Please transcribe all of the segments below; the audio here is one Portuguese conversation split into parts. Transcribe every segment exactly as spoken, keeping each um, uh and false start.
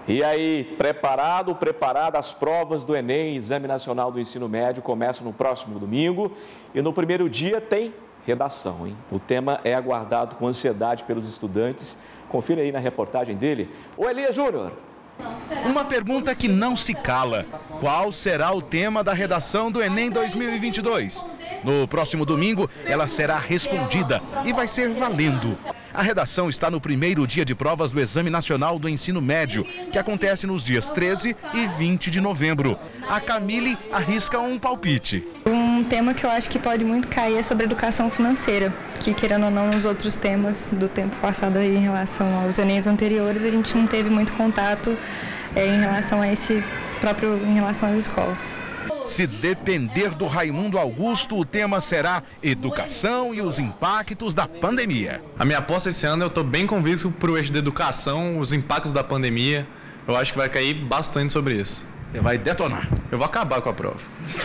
E aí, preparado, preparada, as provas do Enem, Exame Nacional do Ensino Médio, começam no próximo domingo e no primeiro dia tem redação, hein? O tema é aguardado com ansiedade pelos estudantes. Confira aí na reportagem dele. Ô Elias Júnior. Uma pergunta que não se cala. Qual será o tema da redação do Enem dois mil e vinte e dois? No próximo domingo, ela será respondida e vai ser valendo. A redação está no primeiro dia de provas do Exame Nacional do Ensino Médio, que acontece nos dias treze e vinte de novembro. A Camille arrisca um palpite. Um tema que eu acho que pode muito cair é sobre educação financeira, que querendo ou não nos outros temas do tempo passado aí, em relação aos Enems anteriores, a gente não teve muito contato é, em relação a esse próprio, em relação às escolas. Se depender do Raimundo Augusto, o tema será educação e os impactos da pandemia. A minha aposta esse ano, eu estou bem convicto para o eixo da educação, os impactos da pandemia. Eu acho que vai cair bastante sobre isso. Você vai detonar. Eu vou acabar com a prova.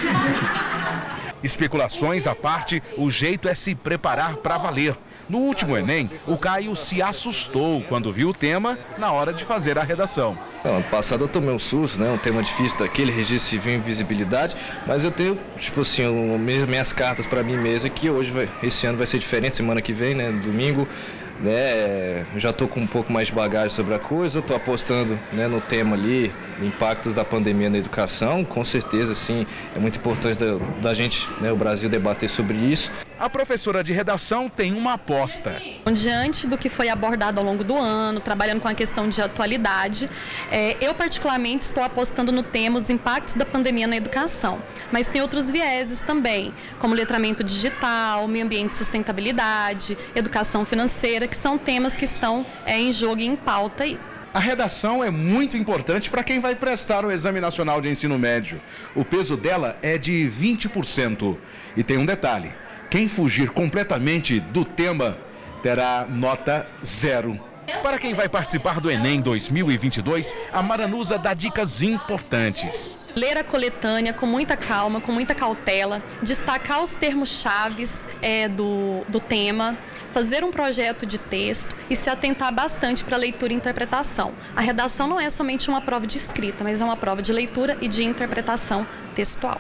Especulações à parte, o jeito é se preparar para valer. No último Enem, o Caio se assustou quando viu o tema na hora de fazer a redação. Ano passado eu tomei um susto, né? Um tema difícil daquele, registro civil e visibilidade, mas eu tenho, tipo assim, um, minhas cartas para mim mesmo que hoje, vai, esse ano vai ser diferente, semana que vem, né? Domingo, né? Eu já estou com um pouco mais de bagagem sobre a coisa, estou apostando, né, no tema ali, impactos da pandemia na educação, com certeza, sim, é muito importante da, da gente, né, o Brasil debater sobre isso. A professora de redação tem uma aposta. Diante do que foi abordado ao longo do ano, trabalhando com a questão de atualidade, é, eu particularmente estou apostando no tema os impactos da pandemia na educação, mas tem outros vieses também, como letramento digital, meio ambiente e sustentabilidade, educação financeira, que são temas que estão é, em jogo e em pauta aí. A redação é muito importante para quem vai prestar o Exame Nacional de Ensino Médio. O peso dela é de vinte por cento. E tem um detalhe, quem fugir completamente do tema terá nota zero. Para quem vai participar do Enem dois mil e vinte e dois, a Maranusa dá dicas importantes. Ler a coletânea com muita calma, com muita cautela, destacar os termos-chaves é, do, do tema, fazer um projeto de texto e se atentar bastante para a leitura e interpretação. A redação não é somente uma prova de escrita, mas é uma prova de leitura e de interpretação textual.